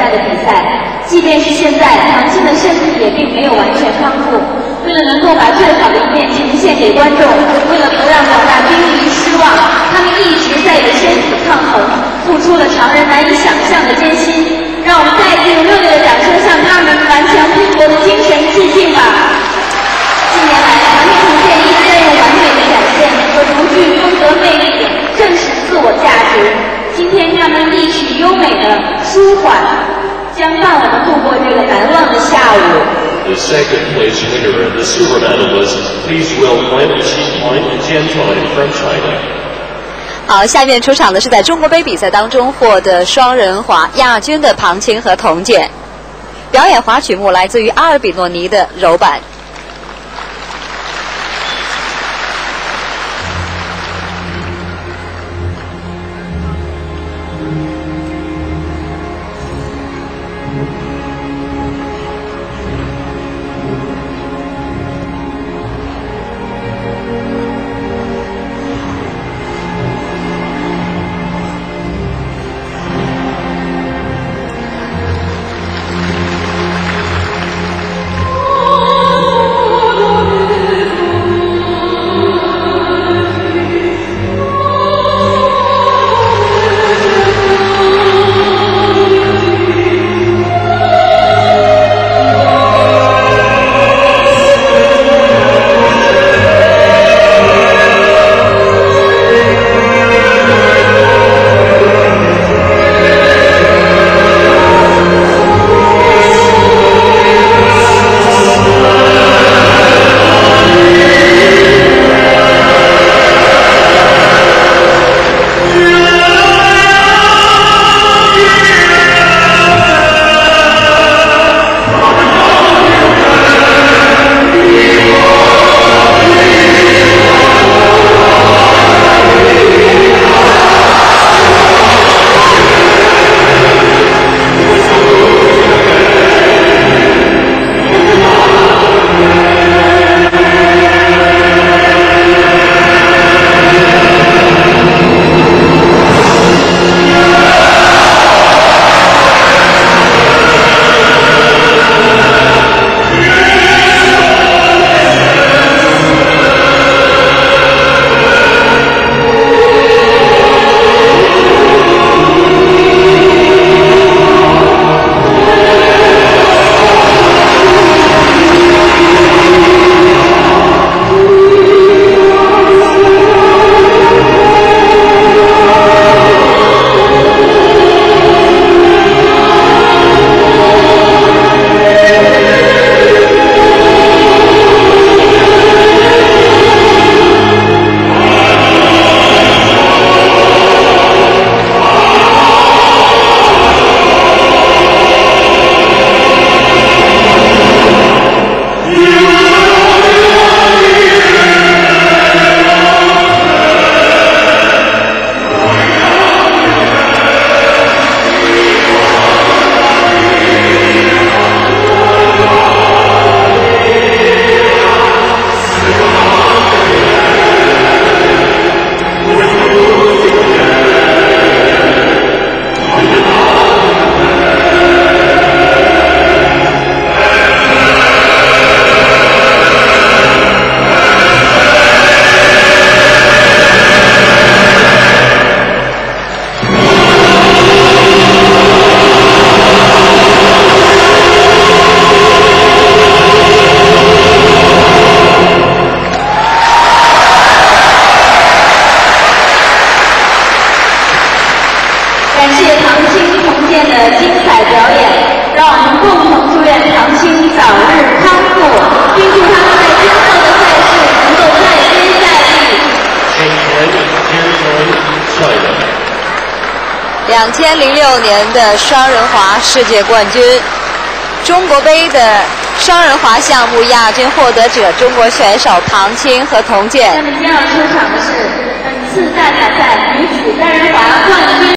赛的比赛。即便是现在，唐青的身体也并没有完全康复。为了能够把最好的一面呈现给观众，为了不让广大兵迷失望，他们一直在与身体抗衡，付出了常人难以想象的艰辛。让我们再一次用热烈的掌声向他们顽强拼搏的精神致敬吧！近年来，唐青图鉴一直在用完美的展现和独具风格魅力证实自我价值。今天，他们一曲优美的舒缓，将伴我们度过这个难忘的下午。 The second place winner and the silver medalist, please welcome Jian Tong from China. 好，下面出场的是在中国杯比赛当中获得双人滑亚军的庞青和童健。表演滑曲目来自于阿尔比诺尼的柔板。 2006年的双人滑世界冠军，中国杯的双人滑项目亚军获得者中国选手庞青和童健。 下面将要出场的是本次大奖赛女子单人滑冠军。